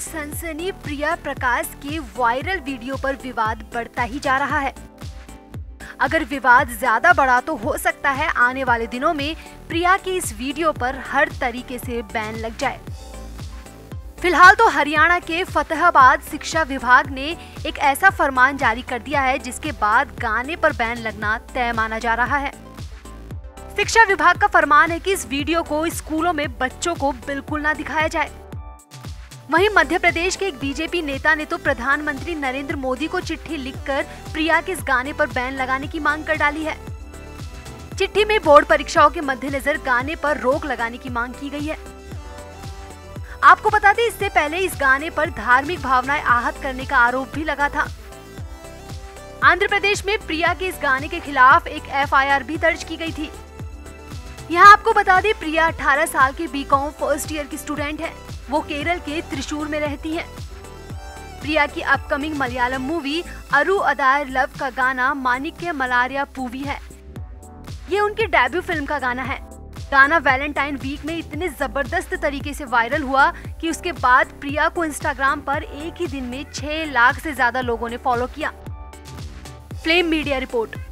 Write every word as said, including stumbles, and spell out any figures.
सनसनी प्रिया प्रकाश के viral video पर विवाद बढ़ता ही जा रहा है। अगर विवाद ज्यादा बढ़ा तो हो सकता है आने वाले दिनों में प्रिया की इस वीडियो पर हर तरीके से बैन लग जाए। फिलहाल तो हरियाणा के फतेहाबाद शिक्षा विभाग ने एक ऐसा फरमान जारी कर दिया है जिसके बाद गाने पर बैन लगना तय माना जा रहा है। शिक्षा विभाग का फरमान है कि इस वीडियो को स्कूलों में बच्चों को बिल्कुल ना दिखाया जाए। वहीं मध्य प्रदेश के एक बीजेपी नेता ने तो प्रधानमंत्री नरेंद्र मोदी को चिट्ठी लिखकर प्रिया के इस गाने पर बैन लगाने की मांग कर डाली है। चिट्ठी में बोर्ड परीक्षाओं के मद्देनजर गाने पर रोक लगाने की मांग की गई है। आपको बता दें, इससे पहले इस गाने पर धार्मिक भावनाएं आहत करने का आरोप भी लगा था। आंध्र प्रदेश में प्रिया के इस गाने के खिलाफ एक एफ आई आर भी दर्ज की गई थी। यहाँ आपको बता दें, प्रिया अठारह साल की बी कॉम फर्स्ट ईयर की स्टूडेंट है। वो केरल के त्रिशूर में रहती हैं। प्रिया की अपकमिंग मलयालम मूवी अरु अदायर लव का गाना मानिक्य मलारिया पूवी है। ये उनकी डेब्यू फिल्म का गाना है। गाना वैलेंटाइन वीक में इतने जबरदस्त तरीके से वायरल हुआ कि उसके बाद प्रिया को इंस्टाग्राम पर एक ही दिन में छह लाख से ज्यादा लोगों ने फॉलो किया। Flame media report.